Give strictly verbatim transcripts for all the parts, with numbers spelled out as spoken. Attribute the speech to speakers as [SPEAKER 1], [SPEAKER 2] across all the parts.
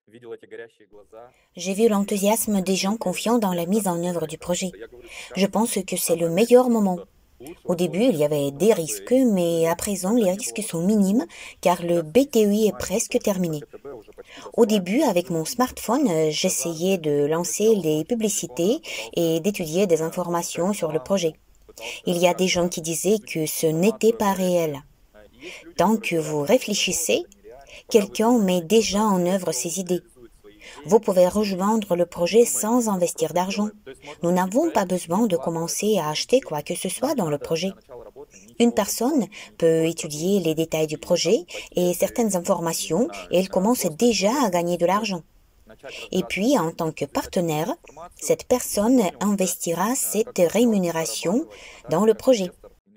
[SPEAKER 1] J'ai vu l'enthousiasme des gens confiants dans la mise en œuvre du projet. Je pense que c'est le meilleur moment. Au début, il y avait des risques, mais à présent, les risques sont minimes car le B T I est presque terminé. Au début, avec mon smartphone, euh, j'essayais de lancer les publicités et d'étudier des informations sur le projet. Il y a des gens qui disaient que ce n'était pas réel. Tant que vous réfléchissez, quelqu'un met déjà en œuvre ses idées. Vous pouvez rejoindre le projet sans investir d'argent. Nous n'avons pas besoin de commencer à acheter quoi que ce soit dans le projet. Une personne peut étudier les détails du projet et certaines informations et elle commence déjà à gagner de l'argent. Et puis, en tant que partenaire, cette personne investira cette rémunération dans le projet.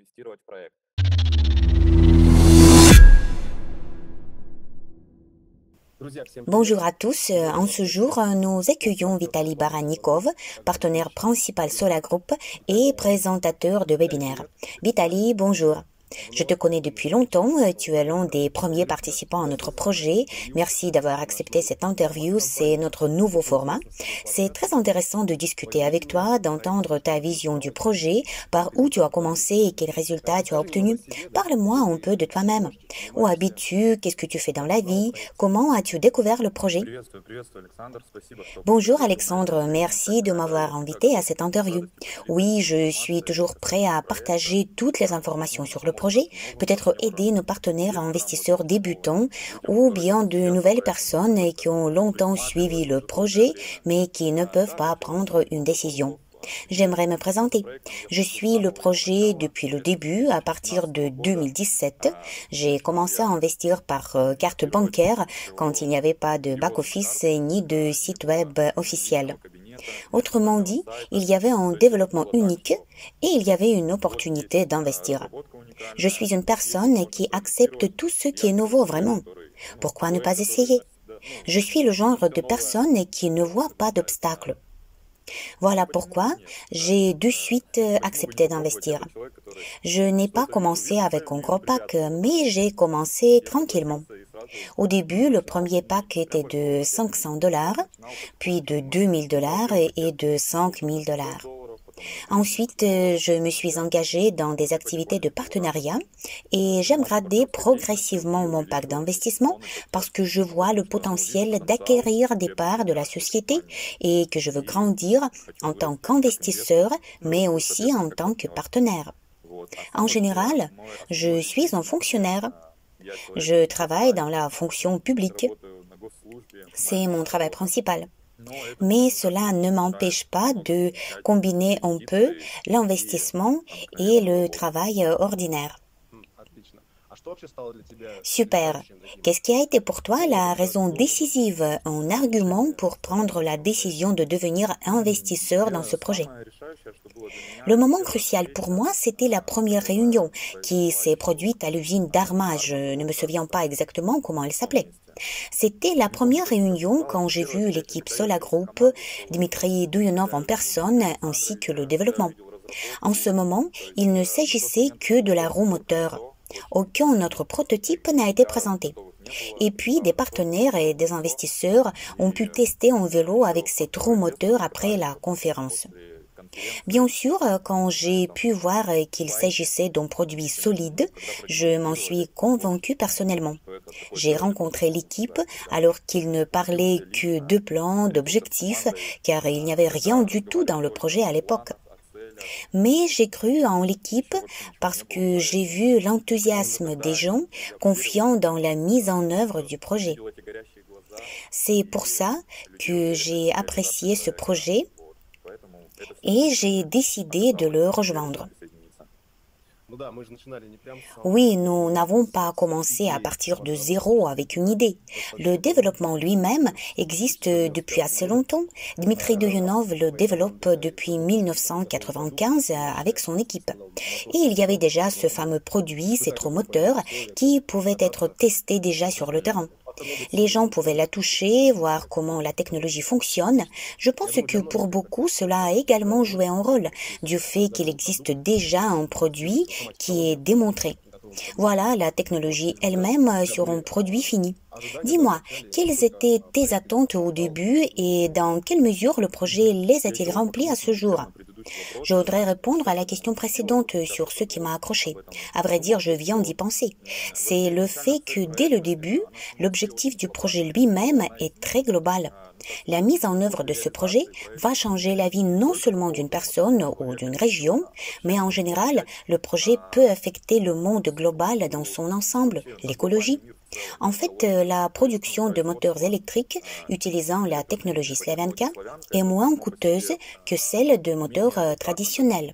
[SPEAKER 1] Bonjour à tous. En ce jour, nous accueillons Vitali Baranikov, partenaire principal Sola Group et présentateur de webinaire. Vitali, bonjour. Je te connais depuis longtemps, tu es l'un des premiers participants à notre projet. Merci d'avoir accepté cette interview, c'est notre nouveau format. C'est très intéressant de discuter avec toi, d'entendre ta vision du projet, par où tu as commencé et quels résultats tu as obtenus. Parle-moi un peu de toi-même. Où habites-tu? Qu'est-ce que tu fais dans la vie? Comment as-tu découvert le projet? Bonjour Alexandre, merci de m'avoir invité à cette interview. Oui, je suis toujours prêt à partager toutes les informations sur le projet, peut-être aider nos partenaires investisseurs débutants ou bien de nouvelles personnes qui ont longtemps suivi le projet mais qui ne peuvent pas prendre une décision. J'aimerais me présenter. Je suis le projet depuis le début, à partir de deux mille dix-sept. J'ai commencé à investir par euh, carte bancaire quand il n'y avait pas de back-office ni de site web officiel. Autrement dit, il y avait un développement unique et il y avait une opportunité d'investir. Je suis une personne qui accepte tout ce qui est nouveau vraiment. Pourquoi ne pas essayer? Je suis le genre de personne qui ne voit pas d'obstacles. Voilà pourquoi j'ai de suite accepté d'investir. Je n'ai pas commencé avec un gros pack, mais j'ai commencé tranquillement. Au début, le premier pack était de cinq cents dollars, puis de deux mille dollars et de cinq mille dollars. Ensuite, je me suis engagée dans des activités de partenariat et j'aime grader progressivement mon pack d'investissement parce que je vois le potentiel d'acquérir des parts de la société et que je veux grandir en tant qu'investisseur, mais aussi en tant que partenaire. En général, je suis un fonctionnaire. Je travaille dans la fonction publique. C'est mon travail principal. Mais cela ne m'empêche pas de combiner un peu l'investissement et le travail ordinaire. Super. Qu'est-ce qui a été pour toi la raison décisive, un argument pour prendre la décision de devenir investisseur dans ce projet? Le moment crucial pour moi, c'était la première réunion qui s'est produite à l'usine d'Arma. Je ne me souviens pas exactement comment elle s'appelait. C'était la première réunion quand j'ai vu l'équipe Sola Group, Dmitri Douyounov en personne, ainsi que le développement. En ce moment, il ne s'agissait que de la roue moteur. Aucun autre prototype n'a été présenté. Et puis, des partenaires et des investisseurs ont pu tester un vélo avec cette roue moteur après la conférence. Bien sûr, quand j'ai pu voir qu'il s'agissait d'un produit solide, je m'en suis convaincu personnellement. J'ai rencontré l'équipe alors qu'ils ne parlaient que de plans, d'objectifs, car il n'y avait rien du tout dans le projet à l'époque. Mais j'ai cru en l'équipe parce que j'ai vu l'enthousiasme des gens confiants dans la mise en œuvre du projet. C'est pour ça que j'ai apprécié ce projet et j'ai décidé de le rejoindre. Oui, nous n'avons pas commencé à partir de zéro avec une idée. Le développement lui-même existe depuis assez longtemps. Dmitri Douyounov le développe depuis mille neuf cent quatre-vingt-quinze avec son équipe. Et il y avait déjà ce fameux produit, ces roues moteurs, qui pouvait être testé déjà sur le terrain. Les gens pouvaient la toucher, voir comment la technologie fonctionne. Je pense que pour beaucoup, cela a également joué un rôle du fait qu'il existe déjà un produit qui est démontré. Voilà la technologie elle-même sur un produit fini. Dis-moi, quelles étaient tes attentes au début et dans quelle mesure le projet les a-t-il remplies à ce jour? Je voudrais répondre à la question précédente sur ce qui m'a accroché. À vrai dire, je viens d'y penser. C'est le fait que dès le début, l'objectif du projet lui-même est très global. La mise en œuvre de ce projet va changer la vie non seulement d'une personne ou d'une région, mais en général, le projet peut affecter le monde global dans son ensemble, l'écologie. En fait, la production de moteurs électriques utilisant la technologie Slavenka est moins coûteuse que celle de moteurs traditionnels.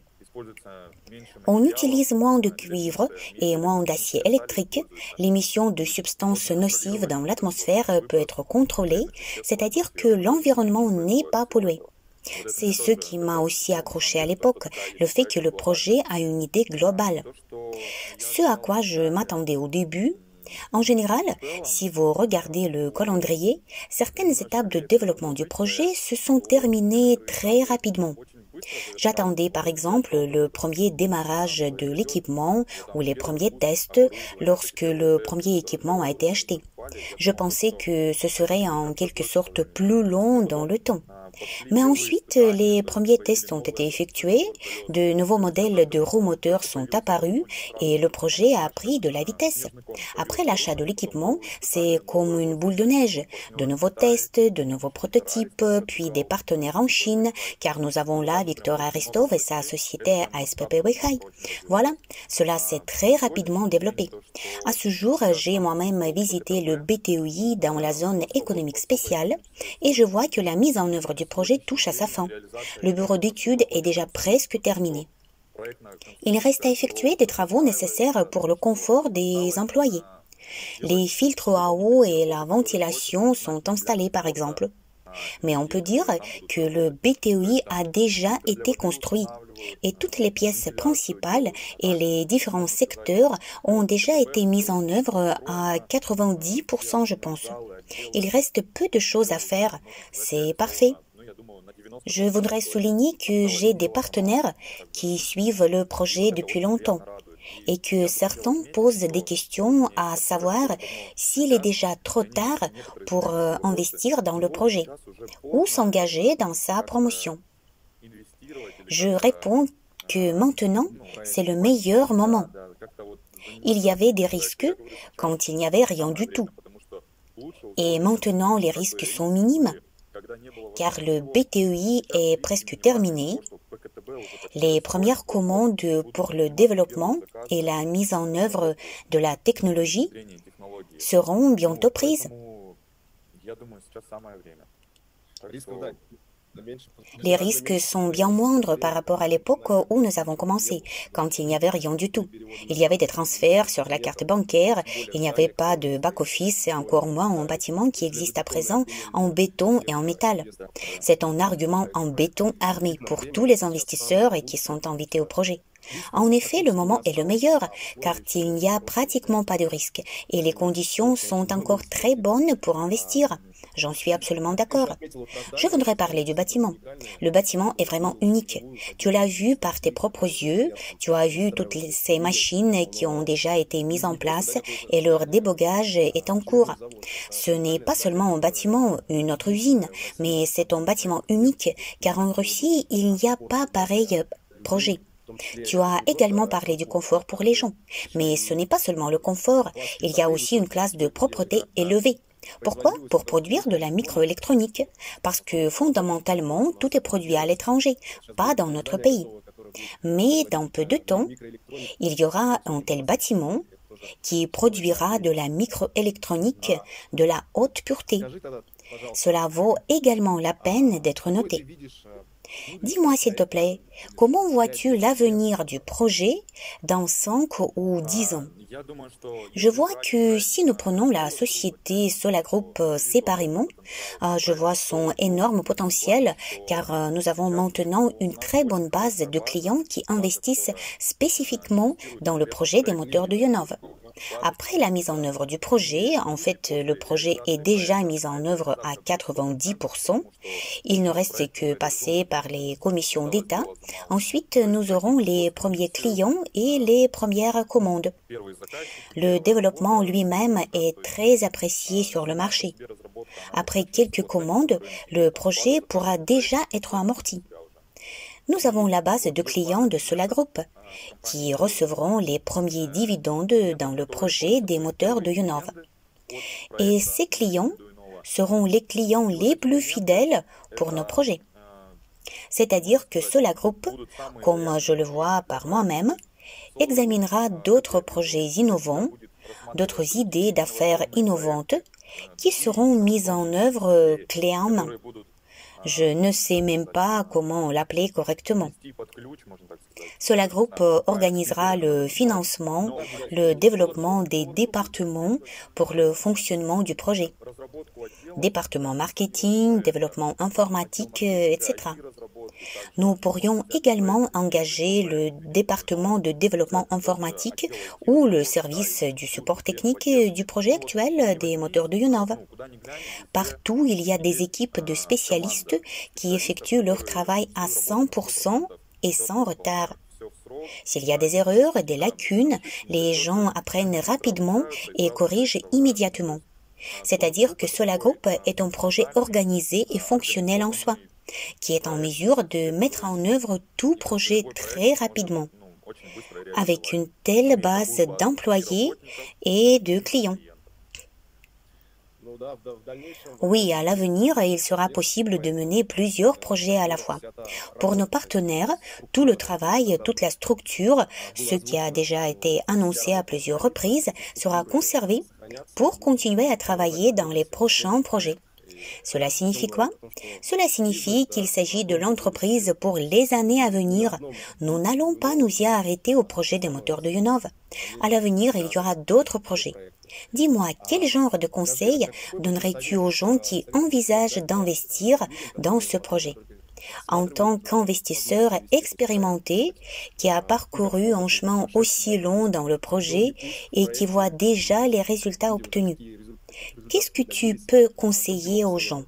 [SPEAKER 1] On utilise moins de cuivre et moins d'acier électrique. L'émission de substances nocives dans l'atmosphère peut être contrôlée, c'est-à-dire que l'environnement n'est pas pollué. C'est ce qui m'a aussi accroché à l'époque, le fait que le projet a une idée globale. Ce à quoi je m'attendais au début. En général, si vous regardez le calendrier, certaines étapes de développement du projet se sont terminées très rapidement. J'attendais par exemple le premier démarrage de l'équipement ou les premiers tests lorsque le premier équipement a été acheté. Je pensais que ce serait en quelque sorte plus long dans le temps. Mais ensuite, les premiers tests ont été effectués, de nouveaux modèles de roues moteurs sont apparus et le projet a pris de la vitesse. Après l'achat de l'équipement, c'est comme une boule de neige. De nouveaux tests, de nouveaux prototypes, puis des partenaires en Chine, car nous avons là Victor Aristov et sa société A S P P Weihai. Voilà, cela s'est très rapidement développé. À ce jour, j'ai moi-même visité le B T O I dans la zone économique spéciale et je vois que la mise en œuvre du projet touche à sa fin. Le bureau d'études est déjà presque terminé. Il reste à effectuer des travaux nécessaires pour le confort des employés. Les filtres à eau et la ventilation sont installés par exemple. Mais on peut dire que le B T O I a déjà été construit et toutes les pièces principales et les différents secteurs ont déjà été mis en œuvre à quatre-vingt-dix pour cent je pense. Il reste peu de choses à faire, c'est parfait. Je voudrais souligner que j'ai des partenaires qui suivent le projet depuis longtemps et que certains posent des questions à savoir s'il est déjà trop tard pour euh, investir dans le projet ou s'engager dans sa promotion. Je réponds que maintenant, c'est le meilleur moment. Il y avait des risques quand il n'y avait rien du tout. Et maintenant, les risques sont minimes, car le B T O I est presque terminé. Les premières commandes pour le développement et la mise en œuvre de la technologie seront bientôt prises. Les risques sont bien moindres par rapport à l'époque où nous avons commencé, quand il n'y avait rien du tout. Il y avait des transferts sur la carte bancaire, il n'y avait pas de back-office et encore moins en bâtiment qui existe à présent en béton et en métal. C'est un argument en béton armé pour tous les investisseurs et qui sont invités au projet. En effet, le moment est le meilleur, car il n'y a pratiquement pas de risque et les conditions sont encore très bonnes pour investir. J'en suis absolument d'accord. Je voudrais parler du bâtiment. Le bâtiment est vraiment unique. Tu l'as vu par tes propres yeux, tu as vu toutes ces machines qui ont déjà été mises en place et leur débogage est en cours. Ce n'est pas seulement un bâtiment, une autre usine, mais c'est un bâtiment unique, car en Russie, il n'y a pas pareil projet. Tu as également parlé du confort pour les gens, mais ce n'est pas seulement le confort, il y a aussi une classe de propreté élevée. Pourquoi? Pour produire de la microélectronique, parce que fondamentalement, tout est produit à l'étranger, pas dans notre pays. Mais dans peu de temps, il y aura un tel bâtiment qui produira de la microélectronique de la haute pureté. Cela vaut également la peine d'être noté. Dis-moi s'il te plaît, comment vois-tu l'avenir du projet dans cinq ou dix ans? Je vois que si nous prenons la société Solagroup séparément, je vois son énorme potentiel car nous avons maintenant une très bonne base de clients qui investissent spécifiquement dans le projet des moteurs de Ionov. Après la mise en œuvre du projet, en fait, le projet est déjà mis en œuvre à quatre-vingt-dix pour cent. Il ne reste que passer par les commissions d'État. Ensuite, nous aurons les premiers clients et les premières commandes. Le développement lui-même est très apprécié sur le marché. Après quelques commandes, le projet pourra déjà être amorti. Nous avons la base de clients de Sola Group qui recevront les premiers dividendes dans le projet des moteurs de Yunov. Et ces clients seront les clients les plus fidèles pour nos projets. C'est-à-dire que Sola Group, comme je le vois par moi-même, examinera d'autres projets innovants, d'autres idées d'affaires innovantes qui seront mises en œuvre clé en main. Je ne sais même pas comment l'appeler correctement. Sola Group organisera le financement, le développement des départements pour le fonctionnement du projet. Département marketing, développement informatique, et cetera. Nous pourrions également engager le département de développement informatique ou le service du support technique du projet actuel des moteurs de Yunov. Partout, il y a des équipes de spécialistes qui effectuent leur travail à cent pour cent et sans retard. S'il y a des erreurs, des lacunes, les gens apprennent rapidement et corrigent immédiatement. C'est-à-dire que Sola Group est un projet organisé et fonctionnel en soi, qui est en mesure de mettre en œuvre tout projet très rapidement, avec une telle base d'employés et de clients. Oui, à l'avenir, il sera possible de mener plusieurs projets à la fois. Pour nos partenaires, tout le travail, toute la structure, ce qui a déjà été annoncé à plusieurs reprises, sera conservé pour continuer à travailler dans les prochains projets. Cela signifie quoi? Cela signifie qu'il s'agit de l'entreprise pour les années à venir. Nous n'allons pas nous y arrêter au projet des moteurs de Yunov. À l'avenir, il y aura d'autres projets. Dis-moi, quel genre de conseils donnerais-tu aux gens qui envisagent d'investir dans ce projet? En tant qu'investisseur expérimenté qui a parcouru un chemin aussi long dans le projet et qui voit déjà les résultats obtenus, qu'est-ce que tu peux conseiller aux gens?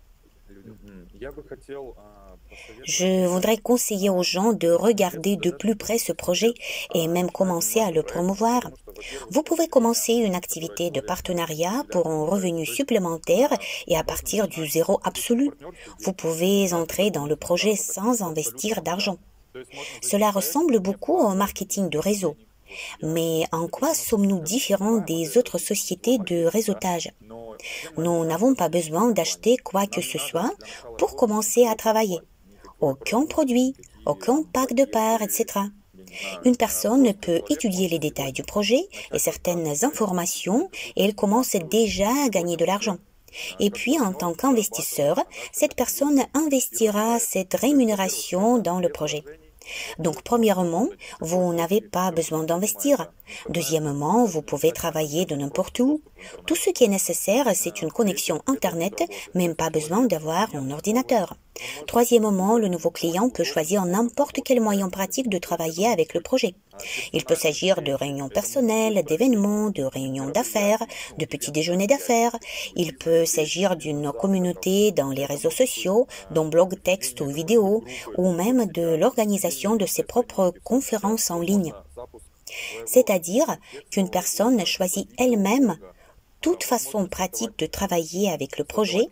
[SPEAKER 1] Je voudrais conseiller aux gens de regarder de plus près ce projet et même commencer à le promouvoir. Vous pouvez commencer une activité de partenariat pour un revenu supplémentaire et à partir du zéro absolu. Vous pouvez entrer dans le projet sans investir d'argent. Cela ressemble beaucoup au marketing de réseau. Mais en quoi sommes-nous différents des autres sociétés de réseautage? Nous n'avons pas besoin d'acheter quoi que ce soit pour commencer à travailler. Aucun produit, aucun pack de parts, et cetera. Une personne peut étudier les détails du projet et certaines informations et elle commence déjà à gagner de l'argent. Et puis, en tant qu'investisseur, cette personne investira cette rémunération dans le projet. Donc, premièrement, vous n'avez pas besoin d'investir. Deuxièmement, vous pouvez travailler de n'importe où. Tout ce qui est nécessaire, c'est une connexion Internet, même pas besoin d'avoir un ordinateur. Troisièmement, le nouveau client peut choisir n'importe quel moyen pratique de travailler avec le projet. Il peut s'agir de réunions personnelles, d'événements, de réunions d'affaires, de petits déjeuners d'affaires. Il peut s'agir d'une communauté dans les réseaux sociaux, d'un blog texte ou vidéo, ou même de l'organisation de ses propres conférences en ligne. C'est-à-dire qu'une personne choisit elle-même toute façon pratique de travailler avec le projet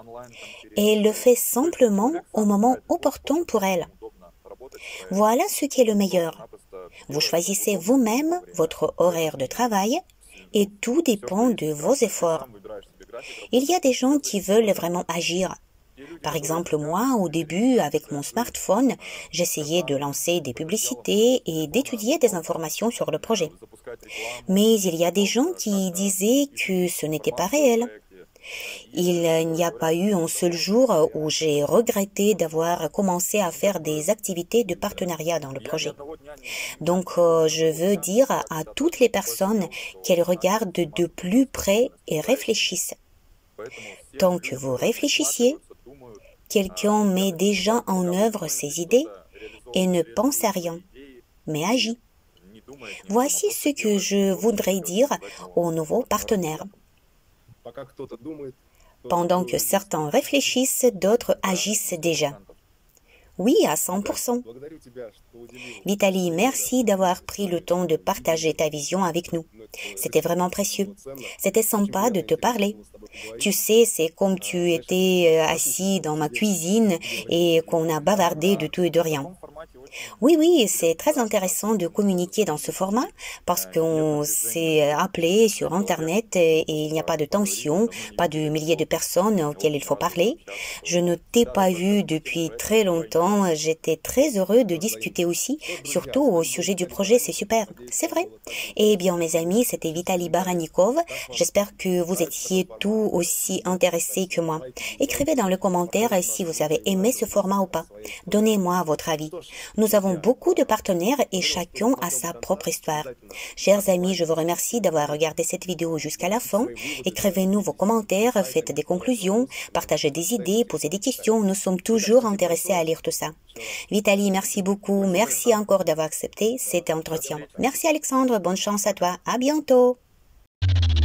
[SPEAKER 1] et le fait simplement au moment opportun pour elle. Voilà ce qui est le meilleur. Vous choisissez vous-même votre horaire de travail et tout dépend de vos efforts. Il y a des gens qui veulent vraiment agir. Par exemple, moi, au début, avec mon smartphone, j'essayais de lancer des publicités et d'étudier des informations sur le projet. Mais il y a des gens qui disaient que ce n'était pas réel. Il n'y a pas eu un seul jour où j'ai regretté d'avoir commencé à faire des activités de partenariat dans le projet. Donc, euh, je veux dire à toutes les personnes qu'elles regardent de plus près et réfléchissent. Tant que vous réfléchissiez, quelqu'un met déjà en œuvre ses idées et ne pense à rien, mais agit. Voici ce que je voudrais dire aux nouveaux partenaires. Pendant que certains réfléchissent, d'autres agissent déjà. Oui, à cent pour cent. Vitali, merci d'avoir pris le temps de partager ta vision avec nous. C'était vraiment précieux. C'était sympa de te parler. Tu sais, c'est comme tu étais assis dans ma cuisine et qu'on a bavardé de tout et de rien. Oui, oui, c'est très intéressant de communiquer dans ce format parce qu'on s'est appelé sur Internet et il n'y a pas de tension, pas de milliers de personnes auxquelles il faut parler. Je ne t'ai pas vu depuis très longtemps. J'étais très heureux de discuter aussi, surtout au sujet du projet. C'est super. C'est vrai. Eh bien, mes amis, c'était Vitali Baranikov. J'espère que vous étiez tout aussi intéressés que moi. Écrivez dans le commentaire si vous avez aimé ce format ou pas. Donnez-moi votre avis. Nous avons beaucoup de partenaires et chacun a sa propre histoire. Chers amis, je vous remercie d'avoir regardé cette vidéo jusqu'à la fin. Écrivez-nous vos commentaires, faites des conclusions, partagez des idées, posez des questions. Nous sommes toujours intéressés à lire tout ça. Vitali, merci beaucoup. Merci encore d'avoir accepté cet entretien. Merci Alexandre, bonne chance à toi. À bientôt.